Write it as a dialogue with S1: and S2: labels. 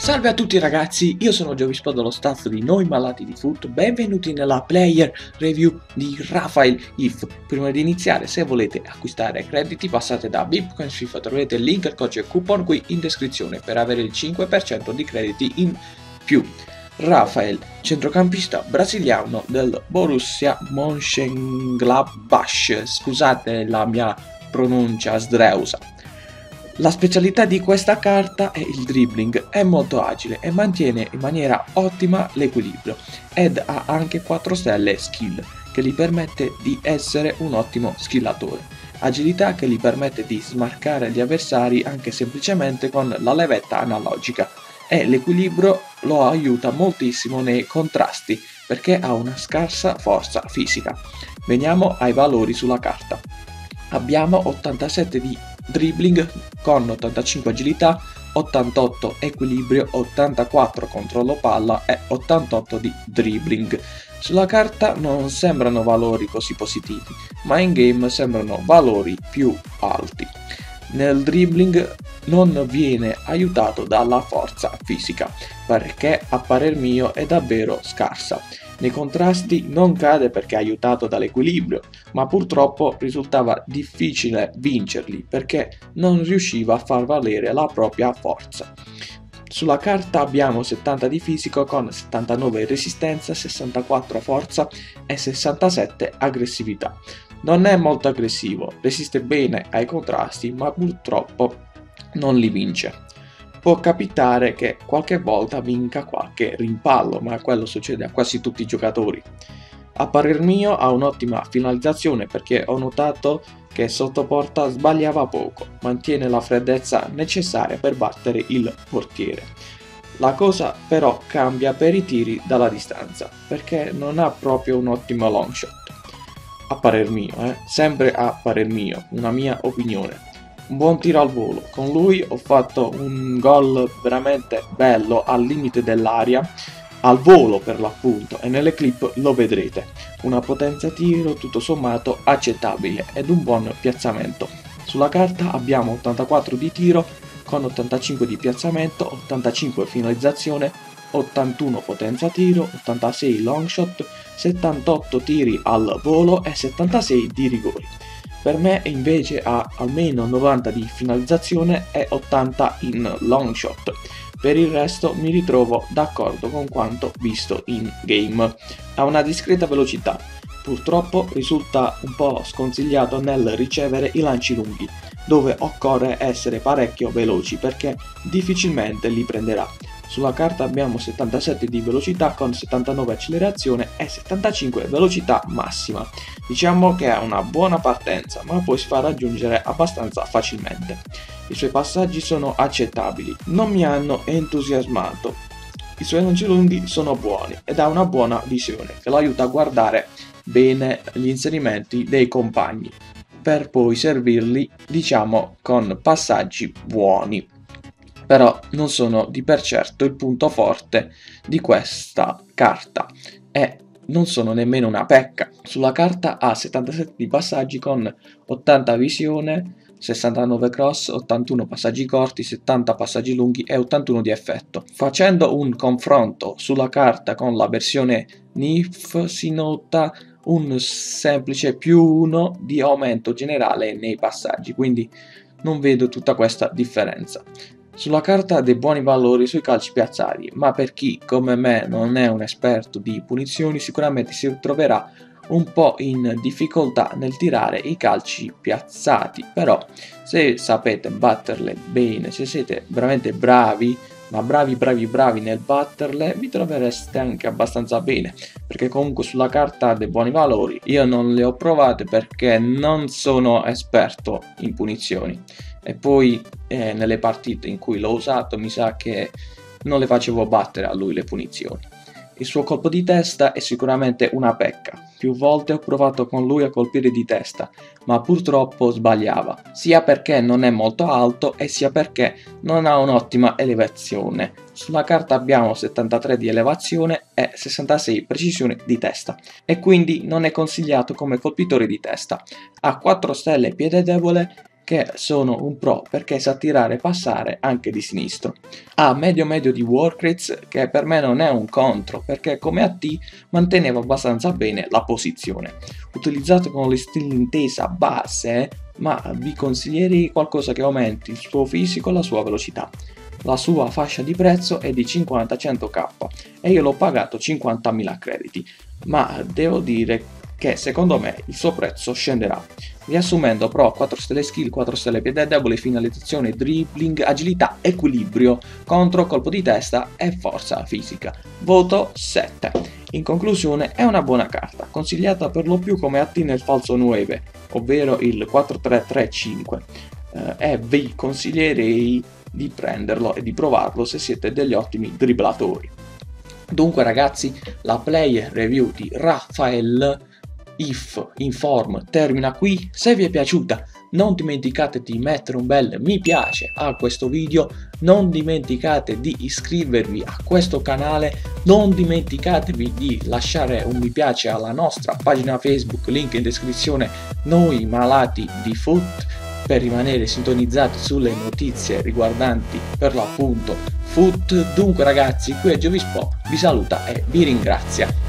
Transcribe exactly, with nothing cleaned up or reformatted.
S1: Salve a tutti ragazzi, io sono Giovispo dello staff di Noi Malati di Foot, benvenuti nella player review di Rafael If. Prima di iniziare, se volete acquistare crediti passate da Bitcoins FIFA, troverete il link, il codice e coupon qui in descrizione per avere il cinque per cento di crediti in più. Rafael, centrocampista brasiliano del Borussia Mönchengladbach, scusate la mia pronuncia sdreusa. La specialità di questa carta è il dribbling, è molto agile e mantiene in maniera ottima l'equilibrio ed ha anche quattro stelle skill che gli permette di essere un ottimo skillatore, agilità che gli permette di smarcare gli avversari anche semplicemente con la levetta analogica e l'equilibrio lo aiuta moltissimo nei contrasti perché ha una scarsa forza fisica. Veniamo ai valori sulla carta. Abbiamo ottantasette di dribbling con ottantacinque agilità, ottantotto equilibrio, ottantaquattro controllo palla e ottantotto di dribbling. Sulla carta non sembrano valori così positivi, ma in game sembrano valori più alti. Nel dribbling non viene aiutato dalla forza fisica, perché a parer mio è davvero scarsa. Nei contrasti non cade perché è aiutato dall'equilibrio, ma purtroppo risultava difficile vincerli perché non riusciva a far valere la propria forza. Sulla carta abbiamo settanta di fisico con settantanove resistenza, sessantaquattro forza e sessantasette aggressività. Non è molto aggressivo, resiste bene ai contrasti, ma purtroppo non li vince. Può capitare che qualche volta vinca qualche rimpallo, ma quello succede a quasi tutti i giocatori. A parer mio ha un'ottima finalizzazione perché ho notato che sotto porta sbagliava poco, mantiene la freddezza necessaria per battere il portiere. La cosa però cambia per i tiri dalla distanza, perché non ha proprio un ottimo long shot. A parer mio, eh? sempre a parer mio, una mia opinione. Un buon tiro al volo, con lui ho fatto un gol veramente bello al limite dell'aria, al volo per l'appunto, e nelle clip lo vedrete. Una potenza tiro tutto sommato accettabile ed un buon piazzamento. Sulla carta abbiamo ottantaquattro di tiro con ottantacinque di piazzamento, ottantacinque finalizzazione, ottantuno potenza tiro, ottantasei long shot, settantotto tiri al volo e settantasei di rigori. Per me invece ha almeno novanta di finalizzazione e ottanta in long shot. Per il resto mi ritrovo d'accordo con quanto visto in game. Ha una discreta velocità, purtroppo risulta un po' sconsigliato nel ricevere i lanci lunghi, dove occorre essere parecchio veloci perché difficilmente li prenderà. Sulla carta abbiamo settantasette di velocità con settantanove accelerazione e settantacinque velocità massima. Diciamo che ha una buona partenza, ma poi si fa raggiungere abbastanza facilmente. I suoi passaggi sono accettabili, non mi hanno entusiasmato. I suoi lanci lunghi sono buoni ed ha una buona visione che lo aiuta a guardare bene gli inserimenti dei compagni, per poi servirli, diciamo, con passaggi buoni. Però non sono di per certo il punto forte di questa carta e non sono nemmeno una pecca. Sulla carta ha settantasette di passaggi con ottanta visione, sessantanove cross, ottantuno passaggi corti, settanta passaggi lunghi e ottantuno di effetto. Facendo un confronto sulla carta con la versione N I F si nota un semplice più uno di aumento generale nei passaggi, quindi non vedo tutta questa differenza. Sulla carta ha dei buoni valori sui calci piazzati, ma per chi come me non è un esperto di punizioni sicuramente si troverà un po' in difficoltà nel tirare i calci piazzati, però se sapete batterle bene, se siete veramente bravi, ma bravi bravi bravi nel batterle, vi trovereste anche abbastanza bene, perché comunque sulla carta ha dei buoni valori. Io non le ho provate perché non sono esperto in punizioni. E poi eh, nelle partite in cui l'ho usato mi sa che non le facevo battere a lui le punizioni. Il suo colpo di testa è sicuramente una pecca. Più volte ho provato con lui a colpire di testa, ma purtroppo sbagliava, sia perché non è molto alto e sia perché non ha un'ottima elevazione. Sulla carta abbiamo settantatré di elevazione e sessantasei precisione di testa, e quindi non è consigliato come colpitore di testa. Ha quattro stelle piede debole che sono un pro perché sa tirare e passare anche di sinistro. Ha medio medio di work rates, che per me non è un contro perché come A T manteneva abbastanza bene la posizione. Utilizzato con le stile intesa base, ma vi consiglierei qualcosa che aumenti il suo fisico e la sua velocità. La sua fascia di prezzo è di cinquanta cento k e io l'ho pagato cinquantamila crediti, ma devo dire che secondo me il suo prezzo scenderà. Riassumendo, Pro quattro stelle skill, quattro stelle piede debole, finalizzazione, dribbling, agilità, equilibrio, contro, colpo di testa e forza fisica. Voto sette. In conclusione è una buona carta, consigliata per lo più come A T nel falso nove, ovvero il quattro tre tre cinque, eh, e vi consiglierei di prenderlo e di provarlo se siete degli ottimi dribblatori. Dunque ragazzi, la player review di Rafael If Inform termina qui. Se vi è piaciuta non dimenticate di mettere un bel mi piace a questo video, non dimenticate di iscrivervi a questo canale, non dimenticatevi di lasciare un mi piace alla nostra pagina Facebook, link in descrizione, Noi Malati di Foot, per rimanere sintonizzati sulle notizie riguardanti per l'appunto Foot. Dunque ragazzi, qui è Giovisport, vi saluta e vi ringrazia.